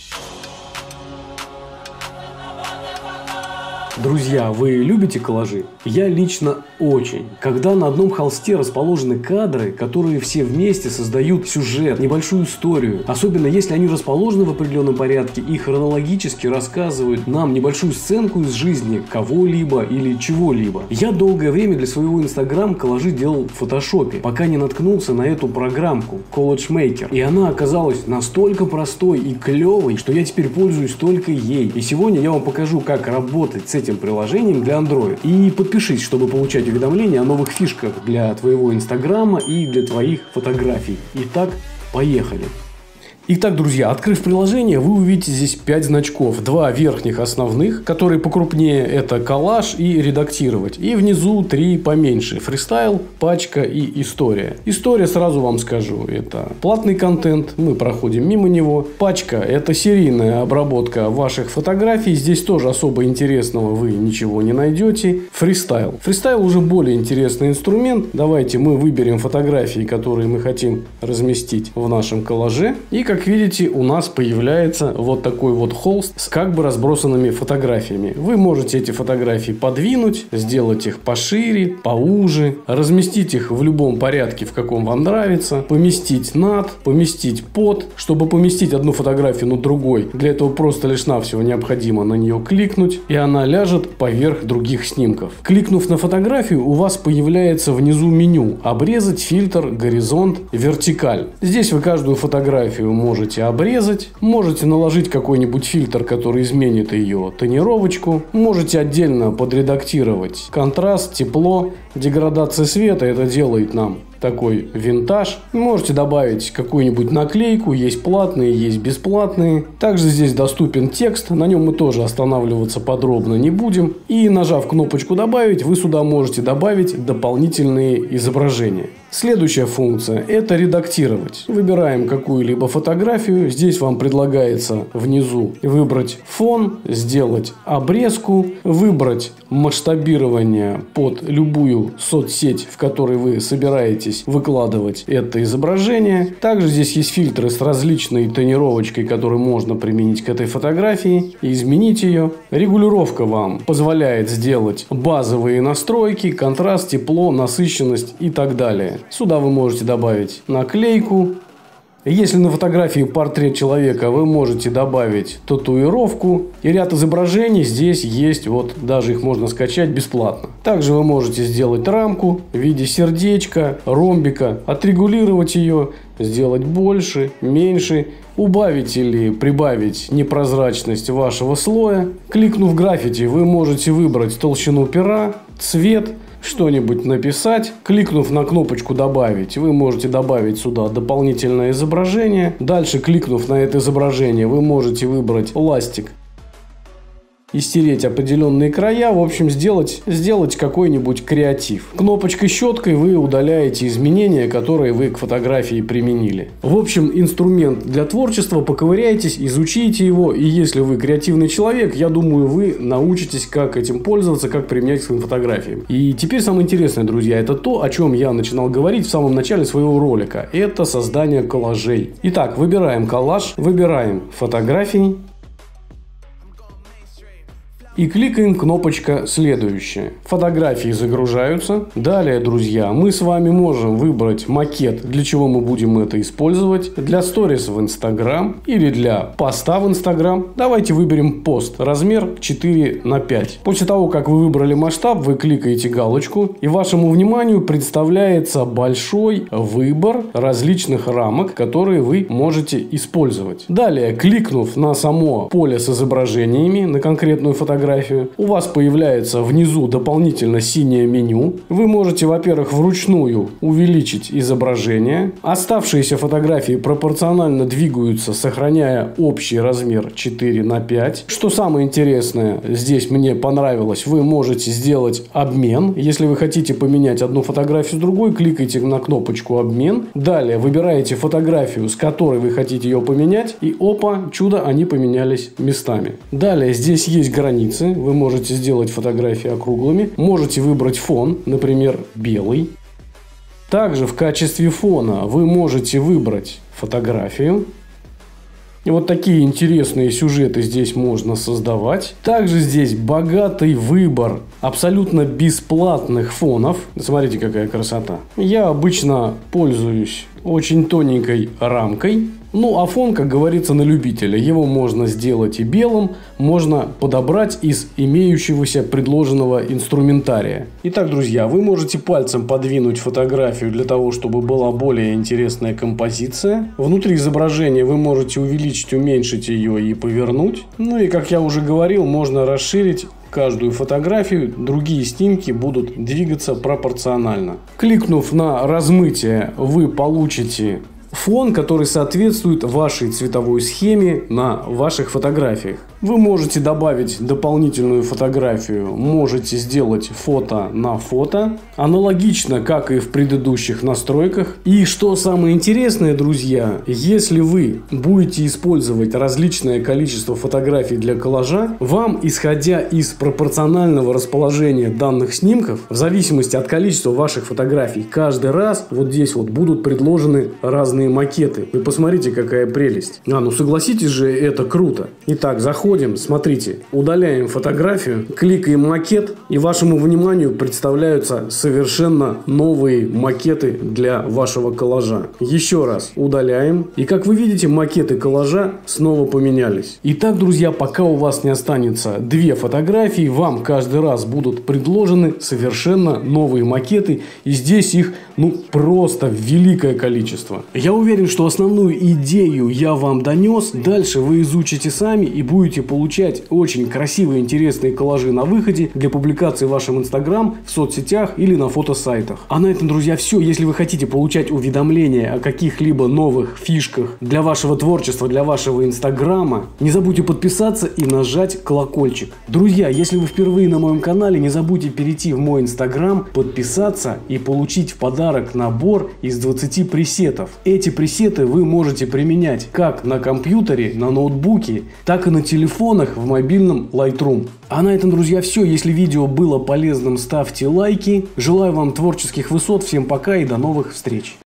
Друзья, вы любите коллажи? Я лично очень. Когда на одном холсте расположены кадры, которые все вместе создают сюжет, небольшую историю, особенно если они расположены в определенном порядке и хронологически рассказывают нам небольшую сценку из жизни кого-либо или чего-либо. Я долгое время для своего Instagram коллажи делал в фотошопе, пока не наткнулся на эту программку Collage Maker. И она оказалась настолько простой и клевой, что я теперь пользуюсь только ей. И сегодня я вам покажу, как работать с этим приложением для Android. И подпишись, чтобы получать уведомления о новых фишках для твоего Инстаграма и для твоих фотографий. Итак, поехали! Итак, друзья, открыв приложение, вы увидите здесь 5 значков. 2 верхних основных, которые покрупнее, это коллаж и редактировать. И внизу 3 поменьше. Фристайл, пачка и история. История, сразу вам скажу, это платный контент, мы проходим мимо него. Пачка – это серийная обработка ваших фотографий. Здесь тоже особо интересного вы ничего не найдете. Фристайл. Фристайл уже более интересный инструмент. Давайте мы выберем фотографии, которые мы хотим разместить в нашем коллаже. И, как видите, у нас появляется вот такой вот холст с как бы разбросанными фотографиями. Вы можете эти фотографии подвинуть, сделать их пошире, поуже, разместить их в любом порядке, в каком вам нравится, поместить над, поместить под. Чтобы поместить одну фотографию над другой, для этого просто лишь навсего необходимо на нее кликнуть, и она ляжет поверх других снимков. Кликнув на фотографию, у вас появляется внизу меню «Обрезать, фильтр, горизонт, вертикаль». Здесь вы каждую фотографию можете обрезать, можете наложить какой-нибудь фильтр, который изменит ее тонировочку, можете отдельно подредактировать контраст, тепло, деградация света, это делает нам такой винтаж. Можете добавить какую-нибудь наклейку, есть платные, есть бесплатные. Также здесь доступен текст, на нем мы тоже останавливаться подробно не будем. И нажав кнопочку «Добавить», вы сюда можете добавить дополнительные изображения. Следующая функция – это редактировать. Выбираем какую-либо фотографию. Здесь вам предлагается внизу выбрать фон, сделать обрезку, выбрать масштабирование под любую соцсеть, в которой вы собираетесь выкладывать это изображение. Также здесь есть фильтры с различной тонировочкой, которые можно применить к этой фотографии и изменить ее. Регулировка вам позволяет сделать базовые настройки, контраст, тепло, насыщенность и так далее. Сюда вы можете добавить наклейку. Если на фотографии портрет человека, вы можете добавить татуировку. И ряд изображений здесь есть, вот даже их можно скачать бесплатно. Также вы можете сделать рамку в виде сердечка, ромбика, отрегулировать ее, сделать больше, меньше, убавить или прибавить непрозрачность вашего слоя. Кликнув граффити, вы можете выбрать толщину пера, цвет, что-нибудь написать. Кликнув на кнопочку «Добавить», вы можете добавить сюда дополнительное изображение. Дальше, кликнув на это изображение, вы можете выбрать ластик и стереть определенные края. В общем, сделать какой-нибудь креатив. Кнопочкой щеткой вы удаляете изменения, которые вы к фотографии применили. В общем, инструмент для творчества. Поковыряйтесь, изучите его. И если вы креативный человек, я думаю, вы научитесь, как этим пользоваться, как применять к своим фотографиям. И теперь самое интересное, друзья, это то, о чем я начинал говорить в самом начале своего ролика. Это создание коллажей. Итак, выбираем коллаж, выбираем фотографии. И кликаем кнопочка «Следующее». Фотографии загружаются. Далее, друзья, мы с вами можем выбрать макет, для чего мы будем это использовать. Для сторис в Instagram или для поста в Instagram. Давайте выберем пост. Размер 4:5. После того, как вы выбрали масштаб, вы кликаете галочку. И вашему вниманию представляется большой выбор различных рамок, которые вы можете использовать. Далее, кликнув на само поле с изображениями, на конкретную фотографию, у вас появляется внизу дополнительно синее меню. Вы можете, во-первых, вручную увеличить изображение. Оставшиеся фотографии пропорционально двигаются, сохраняя общий размер 4:5. Что самое интересное, здесь мне понравилось, вы можете сделать обмен. Если вы хотите поменять одну фотографию с другой, кликайте на кнопочку «Обмен». Далее выбираете фотографию, с которой вы хотите ее поменять. И опа, чудо, они поменялись местами. Далее здесь есть границы. Вы можете сделать фотографии округлыми. Можете выбрать фон, например, белый. Также в качестве фона вы можете выбрать фотографию. И вот такие интересные сюжеты здесь можно создавать. Также здесь богатый выбор абсолютно бесплатных фонов. Смотрите, какая красота. Я обычно пользуюсь очень тоненькой рамкой. Ну, а фон, как говорится, на любителя. Его можно сделать и белым, можно подобрать из имеющегося предложенного инструментария. Итак, друзья, вы можете пальцем подвинуть фотографию для того, чтобы была более интересная композиция. Внутри изображения вы можете увеличить, уменьшить ее и повернуть. Ну и, как я уже говорил, можно расширить каждую фотографию, другие снимки будут двигаться пропорционально. Кликнув на размытие, вы получите фон, который соответствует вашей цветовой схеме на ваших фотографиях. Вы можете добавить дополнительную фотографию, можете сделать фото на фото, аналогично, как и в предыдущих настройках. И что самое интересное, друзья, если вы будете использовать различное количество фотографий для коллажа, вам, исходя из пропорционального расположения данных снимков, в зависимости от количества ваших фотографий, каждый раз вот здесь вот будут предложены разные макеты. Вы посмотрите, какая прелесть. Ну согласитесь же, это круто. Итак, заходим, смотрите, удаляем фотографию, кликаем макет, и вашему вниманию представляются совершенно новые макеты для вашего коллажа. Еще раз удаляем, и как вы видите, макеты коллажа снова поменялись. Итак, друзья, пока у вас не останется две фотографии, вам каждый раз будут предложены совершенно новые макеты, и здесь их просто великое количество. Я уверен, что основную идею я вам донес. Дальше вы изучите сами и будете получать очень красивые, интересные коллажи на выходе для публикации в вашем Инстаграм, в соцсетях или на фотосайтах. А на этом, друзья, все. Если вы хотите получать уведомления о каких-либо новых фишках для вашего творчества, для вашего Инстаграма, не забудьте подписаться и нажать колокольчик. Друзья, если вы впервые на моем канале, не забудьте перейти в мой Инстаграм, подписаться и получить в подарок набор из 20 пресетов. Эти пресеты вы можете применять как на компьютере, на ноутбуке, так и на телефонах в мобильном Lightroom. А на этом, друзья, все. Если видео было полезным, ставьте лайки. Желаю вам творческих высот. Всем пока и до новых встреч.